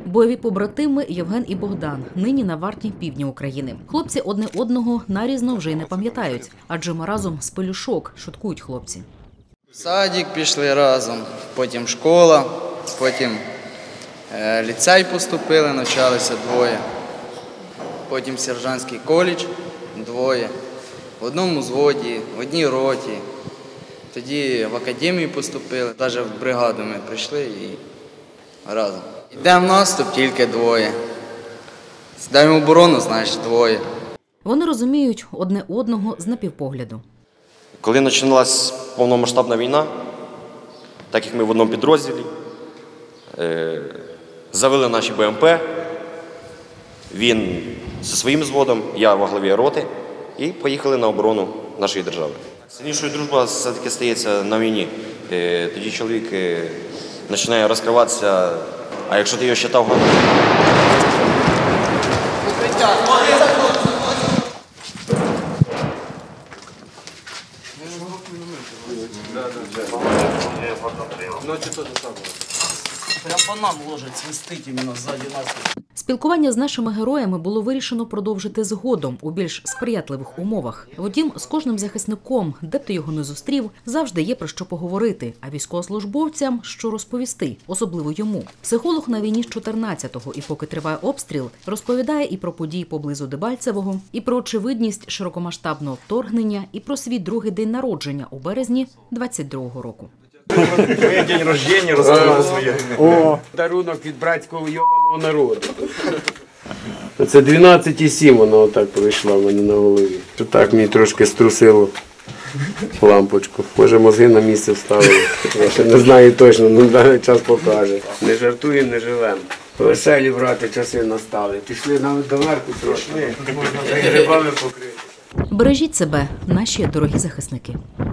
Бойові побратими Євген і Богдан нині на варті півдня України. Хлопці одне одного нарізно вже й не пам'ятають, адже ми разом з Пелюшок, шуткують хлопці. В садик пішли разом, потім школа, потім ліцей поступили, навчалися двоє. Потім сержантський коледж двоє. В одному взводі, в одній роті. Тоді в академію поступили, навіть в бригаду ми прийшли і разом. Йдемо в наступ, тільки двоє. Сідаємо в оборону, значить, двоє. Вони розуміють одне одного з напівпогляду. Коли починалась повномасштабна війна, так як ми в одному підрозділі, завели наші БМП, він зі своїм взводом, я во главі роти, і поїхали на оборону нашої держави. Сильнішою дружба все-таки стається на війні. Тоді чоловік починає розкриватися, а якщо ти його считав гарно. Прямо по нам ложить, свистить іменно ззаді нас. Спілкування з нашими героями було вирішено продовжити згодом у більш сприятливих умовах. Втім, з кожним захисником, де б ти його не зустрів, завжди є про що поговорити, а військовослужбовцям – що розповісти, особливо йому. Психолог на війні з 14-го і поки триває обстріл, розповідає і про події поблизу Дебальцевого, і про очевидність широкомасштабного вторгнення, і про свій другий день народження у березні 22-го року. Своє день рождення розказали своє. О, дарунок від братського йобаного народу. Це 12,7 воно отак пройшло в мене на голові. Так мені трошки струсило лампочку. Може мозги на місце вставили. Я ще не знаю точно, але даний час покаже. Не жартуємо, не живемо. Веселі, брати, часи настали. Пішли навіть доверху трошки. Можна грибами покрити. Бережіть себе, наші дорогі захисники.